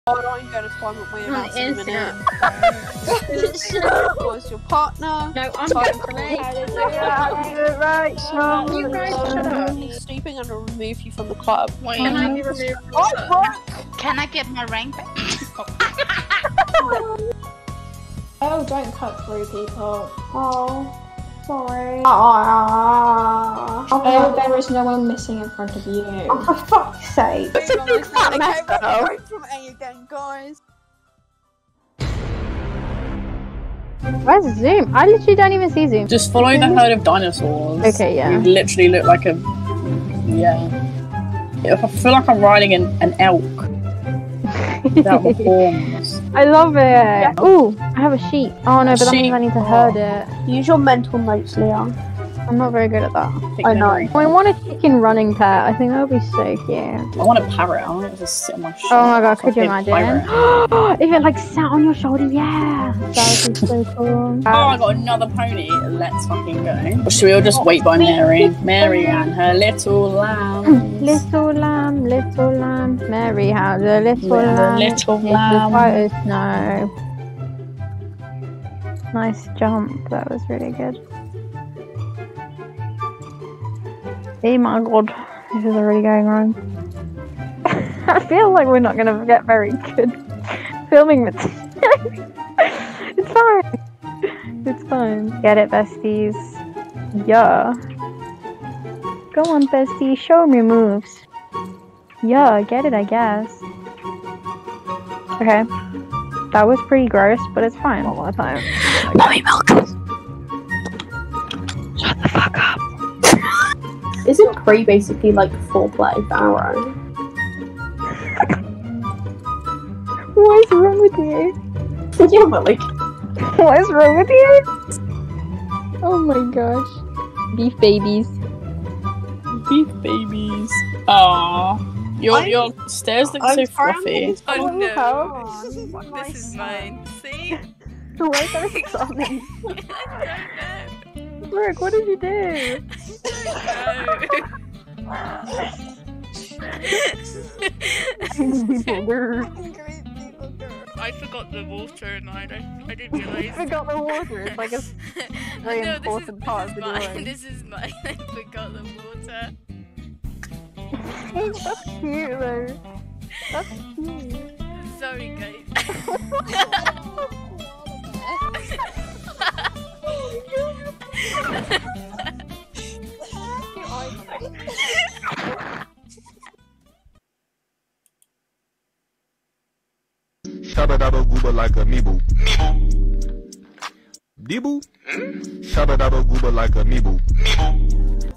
God, I'm going to climb up my own On ass in a minute. Instagram. Was your partner? No, I'm going for me. Right, Sean. You guys shut up. He's sleeping and I'll remove you from the club. Wait, can I be removed? Can I get my rank back? Oh, don't cut through people. Oh, sorry. Oh, there is no one missing in front of you. Oh, for fuck's sake. It's a big fat mess though. From A again, guys. Where's Zoom? I literally don't even see Zoom. Just follow the herd of dinosaurs. Okay, yeah. You literally look like a... Yeah. I feel like I'm riding an elk. Without the horns. I love it. Yeah. Ooh, I have a sheep. Oh no, but that means I need to herd it. Use your mental notes, Leon. I'm not very good at that. I know. I want a chicken running pet. I think that would be so cute. I want a parrot. I want it to sit on my shoulder. Oh my god, could you imagine? If it like sat on your shoulder, yeah. That would be so cool. Oh, I got another pony. Let's fucking go. Or should we all just wait by Mary? Mary and her little lamb. Little lamb, Mary has a little lamb. Little It's lamb. white as snow. Nice jump. That was really good. Oh my god, this is already going wrong. I feel like we're not gonna get very good filming material. It's fine. It's fine. Get it, besties. Yeah. Go on, bestie. Show me moves. Yeah, get it, I guess. Okay. That was pretty gross, but it's fine. One more time. Mommy milk. Shut the fuck up. Isn't pre basically like foreplay for Arrow? What is wrong with you? Yeah, but like... What is wrong with you? Oh my gosh. Beef babies. Beef babies. Aww. Your stairs look so fluffy. Oh no. Help. This is mine. See? Why is everything something? I don't know. Brooke, what did you do? I forgot the water and I didn't realise. You forgot the water. It's like a very No, important part of the drawing. This is mine. I forgot the water. That's cute though. That's cute. Sorry, guys. Shabba dabba gooba like a meeble. Deeble? Shabba dabba gooba like a meeble.